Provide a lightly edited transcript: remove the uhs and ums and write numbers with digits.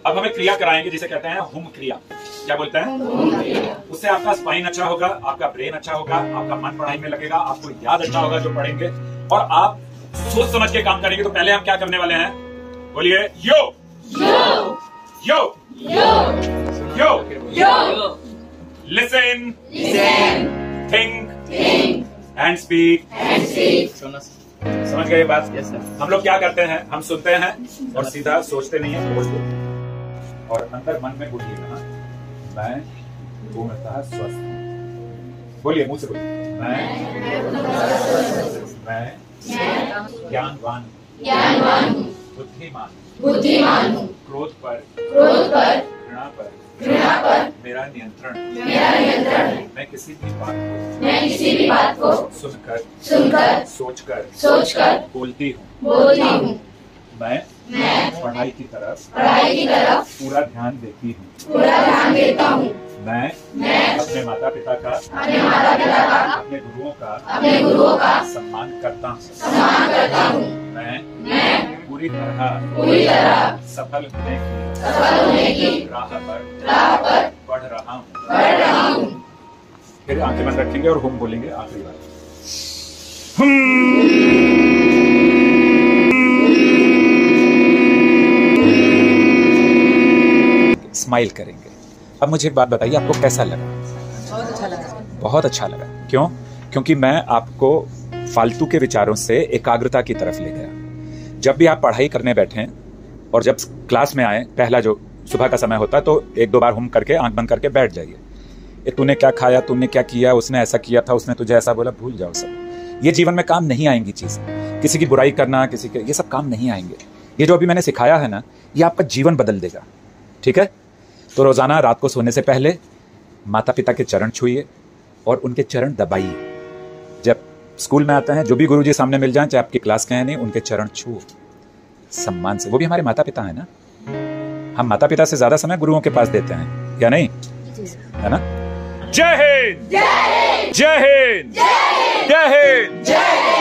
अब हमें क्रिया कराएंगे जिसे कहते हैं हुम क्रिया। क्या बोलते हैं? उससे आपका स्पाइन अच्छा होगा, आपका ब्रेन अच्छा होगा, आपका मन पढ़ाई में लगेगा, आपको याद अच्छा होगा जो पढ़ेंगे, और आप सोच समझ के काम करेंगे। तो पहले हम क्या करने वाले हैं? बोलिए yo yo yo yo yo. Listen think and speak. समझ गए बात? yes, हम लोग क्या करते हैं? हम सुनते हैं और सीधा सोचते नहीं है, बोलते हैं। और अंदर मन में बोलिएगा, मैं पूर्णतः स्वस्थ हूँ। बोलिए, मुंह से बोलिए, मैं ज्ञानवान हूँ, बुद्धिमान हूँ, क्रोध पर घृणा पर मेरा नियंत्रण है। मैं किसी भी बात को सुनकर सोचकर बोलती हूँ। मैं पढ़ाई की तरफ पूरा ध्यान देता हूँ। मैं अपने माता पिता का अपने गुरुओं का सम्मान करता हूँ। मैं पूरी तरह सफल होने की राह पर बढ़ रहा हूँ। फिर आंखें बंद रखेंगे और हुम बोलेंगे आखिरी बार। स्माइल करेंगे। अब मुझे एक बात बताइए, आपको कैसा लगा? बहुत अच्छा लगा। बहुत अच्छा लगा। क्यों? क्योंकि मैं आपको फालतू के विचारों से एकाग्रता की तरफ ले गया। जब भी आप पढ़ाई करने बैठें और जब क्लास में आए, पहला जो सुबह का समय होता है, तो एक दो बार हुम करके आंख बंद करके बैठ जाइए। तूने क्या खाया, तूने क्या किया, उसने ऐसा किया था, उसने तुझे ऐसा बोला, भूल जाओ सब। ये जीवन में काम नहीं आएंगी चीज। किसी की बुराई करना, किसी के, ये सब काम नहीं आएंगे। ये जो अभी मैंने सिखाया है ना, ये आपका जीवन बदल देगा। ठीक है? तो रोजाना रात को सोने से पहले माता पिता के चरण छूइए और उनके चरण दबाइए। जब स्कूल में आते हैं, जो भी गुरुजी सामने मिल जाएं, चाहे आपकी क्लास के हैं नहीं, उनके चरण छुओ सम्मान से। वो भी हमारे माता पिता है ना। हम माता पिता से ज्यादा समय गुरुओं के पास देते हैं, या नहीं? है ना? जय हिंद, जय हिंद, जय हिंद, जय हिंद।